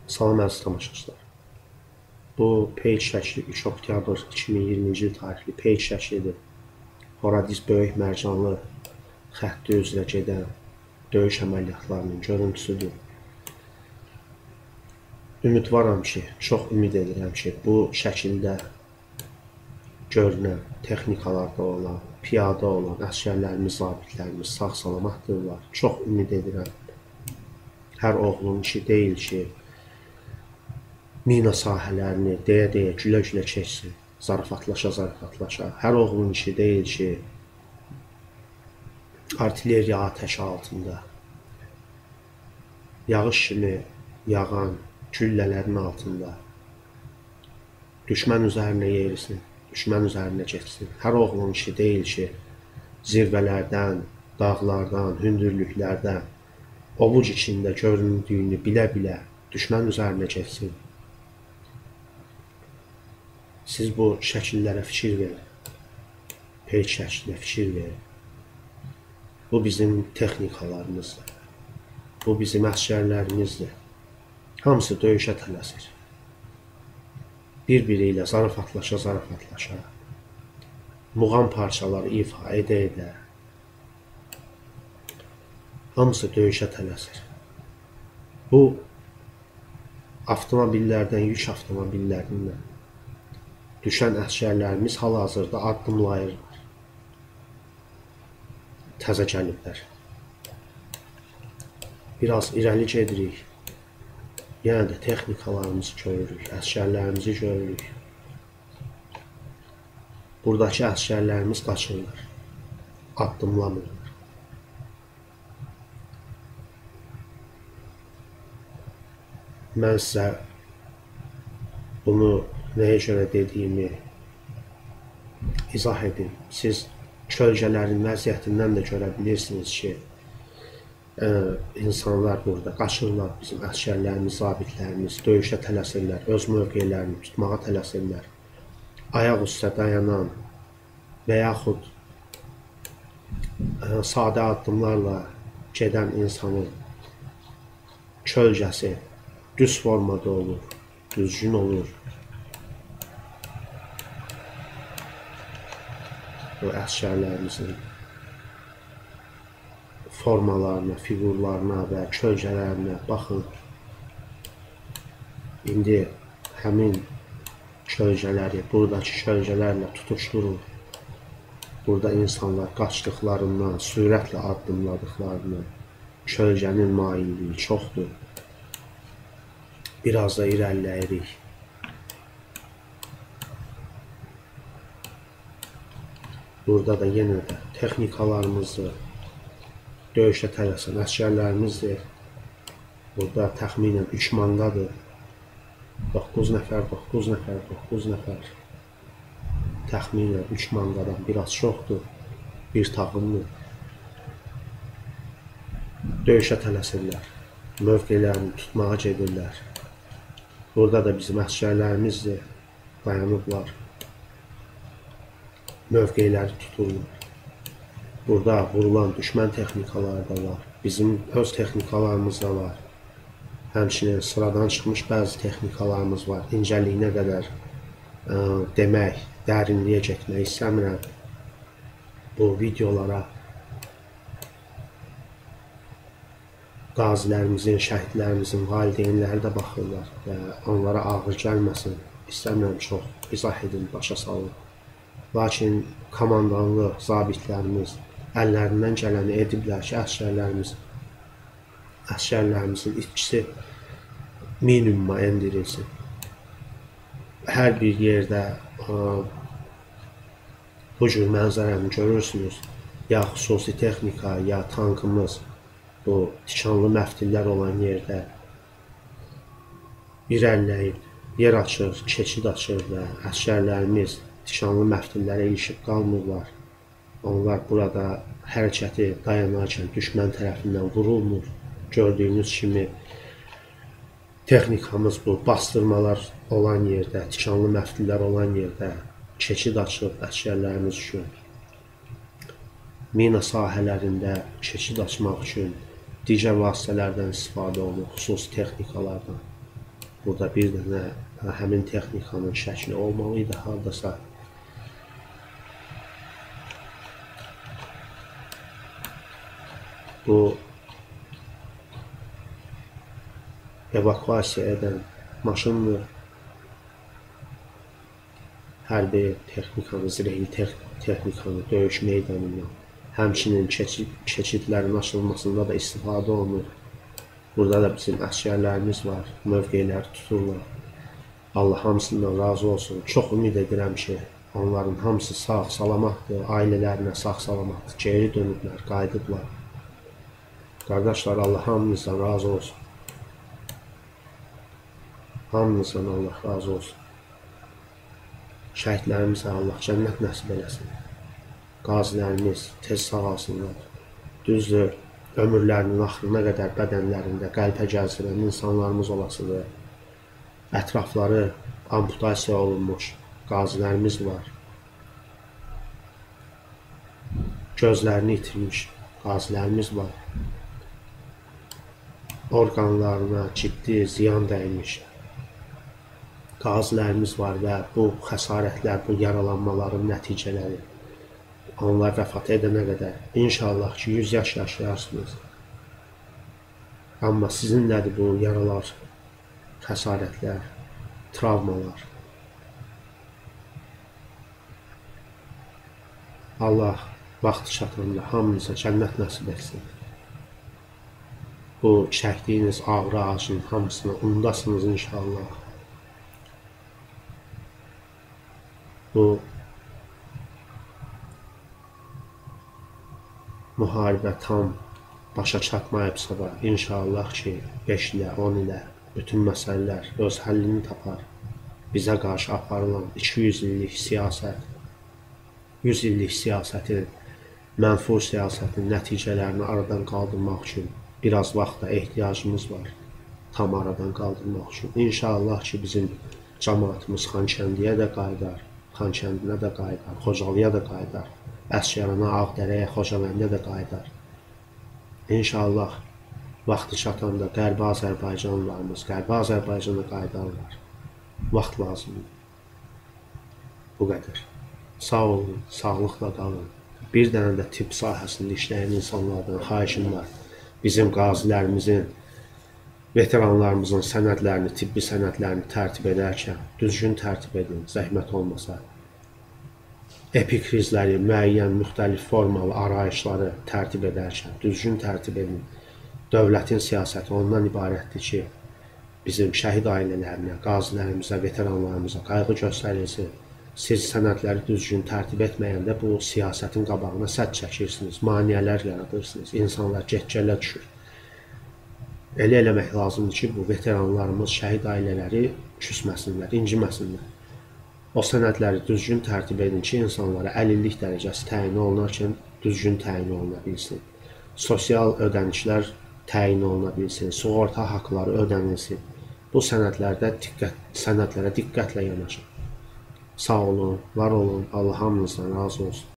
Salam əziz tamaşaçılar. Bu peyk şəkli 3 oktyabr 2020-ci il tarixli peyk şəklidir. Horadiz böyük mərcanlı xətti üzrə gedən döyüş əməliyyatlarının görüntüsüdür. Ümidvaram ki, çox ümid edirəm ki, bu şəkildə görünən texnikalarda olan, piyada olan əsgərlərimiz, zabitlərimiz sağ-salamaddırlar. Çox ümid edirəm. Hər oğlun işi deyil ki, mina sahələrini deyə-deyə, gülə-gülə keçsin, zarafatlaşa-zarafatlaşa. Hər oğlun işi deyil ki, artilleriya atəşi altında, yağış kimi yağan güllələrin altında düşmən üzərinə yerisin, düşmən üzərinə geçsin. Hər oğlun işi deyil ki, zirvələrdən, dağlardan, hündürlüklərdən, ovuc içində göründüyünü bilə-bilə düşmən üzərinə geçsin. Siz bu şəkillərə fikir verin, peyk şəklinə fikir verin. Bu bizim texnikalarımızdır, bu bizim əsgərlərimizdir. Hamısı döyüşə tələsir. Bir-biri ilə zarafatlaşa-zarafatlaşa, muğam parçaları ifa edə-edə, hamısı döyüşə tələsir. Bu avtomobillərdən, yük avtomobillərindən düşən əsgərlərimiz hal-hazırda addımlayırlar. Təzə gəliblər. Biraz irəli gedirik. Yenə də texnikalarımızı görürük, əsgərlərimizi görürük. Buradakı əsgərlərimiz qaçırlar, addımlamırlar. Mən sizə bunu nəyə görə dediyimi izah edim. Siz kölgələrin vəziyyətindən də görə bilirsiniz ki, insanlar burada qaçırlar, bizim əsgərlərimiz, zabitlərimiz döyüşə tələsirlər, öz mövqelərini tutmağa tələsirlər. Ayaq üstə dayanan və yaxud sadə addımlarla gedən insanın kölgəsi düz formada olur, düzgün olur. Bu əsgərlərimizin formalarına, figurlarına və kölgələrinə baxın. İndi həmin kölgələri buradakı kölgələrlə tutuşdurun. Burada insanlar qaçdıqlarından, sürətlə addımladıqlarından kölgənin mailliyi çoxdur. Biraz da irəliləyirik. Burada da yenə də texnikalarımızdır, döyüşə tələsən əsgərlərimizdir. Burada təxminən 3 manqadır. 9 nəfər, 9 nəfər, 9 nəfər. Təxminən 3 manqadan biraz çoxdur, bir tağımdır. Döyüşə tələsirlər, mövqelərini tutmağa gedirlər. Burada da bizim əsgərlərimizdir, dayanıblar. Mövqeləri tuturlar. Burada vurulan düşmən texnikaları da var. Bizim öz texnikalarımız da var. Həmçinin sıradan çıxmış bəzi texnikalarımız var. İncəliyinə qədər demək, dərinliyə getmək istəmirəm. Bu videolara qazilərimizin, şəhidlərimizin valideynləri də baxırlar və onlara ağır gəlməsin. İstəmirəm çox izah edin, başa salın. Lakin komandanlı zabitlərimiz əllərindən gələni ediblər ki, əsgərlərimizin itkisi minimuma endirilsin. Hər bir yerdə bu cür mənzərəni görürsünüz. Ya xüsusi texnika, ya tankımız bu tikanlı məftillər olan yerdə irəliləyib, yer açır, keçid açır və əsgərlərimiz tikanlı məftillərə ilişib qalmırlar. Onlar burada hərəkəti dayanarkən düşmən tərəfindən vurulmur. Gördüyünüz kimi texnikamız bu bastırmalar olan yerdə, tikanlı məftillər olan yerdə keçid açıb əsgərlərimiz üçün. Mina sahələrində keçid açmaq üçün digər vasitələrdən istifadə olunur, xüsusi texnikalardan. Burada bir dənə həmin texnikanın şəkli olmalı idi hardasa. Bu evakuasiya edən maşındır. Hərbi texnikanı, zirehli texnikanı döyüş meydanından, həmçinin keçidlərin açılmasında da istifadə olunur. Burada da bizim əsgərlərimiz var, mövqeləri tuturlar. Allah hamısından razı olsun. Çox ümid edirəm ki, onların hamısı sağ, salamatdır, ailələrinə sağ, salamatdır, geri dönüblər, qayıdıblar. Qardaşlar, Allah hamınızdan razı olsun. Hamınızdan Allah razı olsun. Şəhidlərimizə Allah cənnət nəsib eləsin. Qazilərimiz tez sağalsınlar. Düzdür, ömürlərinin axırına qədər bədənlərində qəlpə gəzdirən insanlarımız olasıdır. Ətrafları amputasiya olunmuş qazilərimiz var. Gözlərini itirmiş qazilərimiz var. Orqanlarına ciddi ziyan dəymiş qazilərimiz var və bu xəsarətlər, bu yaralanmaların nəticələri onlar vəfat edənə qədər inşallah ki 100 yaş yaşayarsınız. Amma sizinlədir bu yaralar, xəsarətlər, travmalar. Allah vaxtı çatanda hamınıza cənnət nəsib etsin. Bu çəkdiyiniz ağrı acının hamısını unudasınız inşallah. Bu müharibə tam başa çatmayıbsa da inşallah ki 5 ilə, 10 ilə bütün məsələlər öz həllini tapar. Bizə qarşı aparılan 200 illik siyasət, 100 illik siyasətin, mənfur siyasətin nəticələrini aradan qaldırmaq üçün biraz vaxta ehtiyacımız var. Tam aradan qaldırmaq üçün. İnşallah ki bizim cəmaatımız Xankəndiyə də qayıdar, Xankəndinə də qayıdar, Xocalıya da qayıdar. Əsgərana, Ağdərəyə, Xocavəndə də qayıdar. İnşallah vaxtı çatanda Qərbi Azərbaycanlılarımız Qərbi Azərbaycana qayıdarlar. Vaxt lazımdır. Bu qədər. Sağ olun, sağlıqla qalın. Bir dənə də tibb sahəsində işləyən insanlardan xahişim var. Bizim qazilərimizin, veteranlarımızın sənədlərini, tibbi sənədlərini tərtib edərkən düzgün tərtib edin, zəhmət olmasa. Epikrizləri, müəyyən, müxtəlif formalı arayışları tərtib edərkən düzgün tərtib edin. Dövlətin siyasəti ondan ibarətdir ki, bizim şəhid ailələrinə, qazilərimizə, veteranlarımıza qayğı göstərilsin. Siz sənədləri düzgün tərtib etməyəndə bu siyasətin qabağına sədd çəkirsiniz, maneələr yaradırsınız, insanlar get-gələ düşür. Elə eləmək lazımdır ki, bu veteranlarımız, şəhid ailələri küsməsinlər, inciməsinlər. O sənədləri düzgün tərtib edin ki, insanlara əlillik dərəcəsi təyin olunarkən düzgün təyin oluna bilsin. Sosial ödənişlər təyin oluna bilsin, sığorta haqları ödənilsin. Bu sənədlərə diqqətlə yanaşın. Sağ olun, var olun, Allah hamınızdan razı olsun.